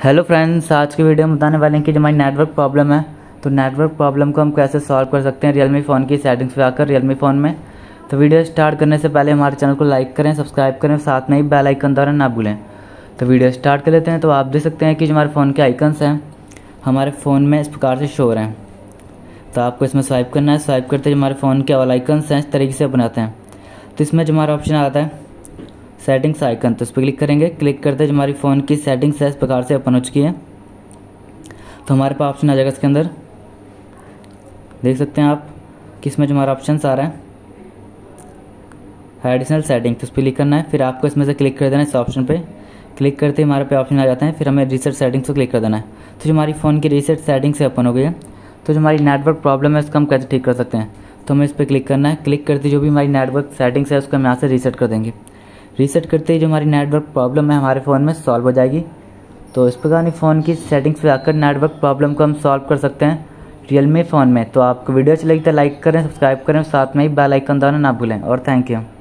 Hello friends, आज की video में बताने वाले हैं कि जो हमारी नेटवर्क प्रॉब्लम है तो नेटवर्क प्रॉब्लम को हम कैसे सॉल्व कर सकते हैं रियलमी फ़ोन की सेटिंग्स पे आकर रियलमी फ़ोन में। तो वीडियो स्टार्ट करने से पहले हमारे चैनल को लाइक करें, सब्सक्राइब करें, साथ में ही बेल आइकन दबाना ना भूलें। तो वीडियो स्टार्ट कर लेते हैं। तो आप देख सकते हैं कि जो हमारे फ़ोन के आइकन्स हैं हमारे फ़ोन में इस प्रकार से शो हो रहे हैं। तो आपको इसमें स्वाइप करना है। स्वाइप करते जो हमारे फ़ोन के ऑल आइकन्स हैं इस तरीके से बनाते हैं। तो इसमें जो हमारा ऑप्शन आता है सेटिंग्स आइकन, तो इस पर क्लिक करेंगे। क्लिक करते जो हमारी फ़ोन की सेटिंग्स है इस प्रकार से ओपन हो चुकी है। तो हमारे पास ऑप्शन आ जाएगा इसके अंदर, देख सकते हैं आप कि इसमें जो हमारा ऑप्शन आ रहा है एडिशनल सेटिंग, तो इस पर क्लिक करना है। फिर आपको इसमें से क्लिक कर देना है इस ऑप्शन पे। क्लिक करते ही हमारे पे ऑप्शन आ जाते हैं। फिर हमें रीसेट सेटिंग्स को क्लिक कर देना है। तो जो हमारी फ़ोन की रीसेट सेटिंग से ओपन हो गई है। तो जो हमारी नेटवर्क प्रॉब्लम है उसको हम कैसे ठीक कर सकते हैं, तो हमें इस पर क्लिक करना है। क्लिक करते जो भी हमारी नेटवर्क सेटिंग्स है उसको हम यहाँ से रीसेट कर देंगे। रीसेट करते ही जो हमारी नेटवर्क प्रॉब्लम है हमारे फ़ोन में सॉल्व हो जाएगी। तो इस प्रकार फ़ोन की सेटिंग्स पे आकर नेटवर्क प्रॉब्लम को हम सॉल्व कर सकते हैं रियलमी फ़ोन में। तो आपको वीडियो अच्छी लगी तो लाइक करें, सब्सक्राइब करें, साथ में ही बेल आइकन दबाना ना भूलें। और थैंक यू।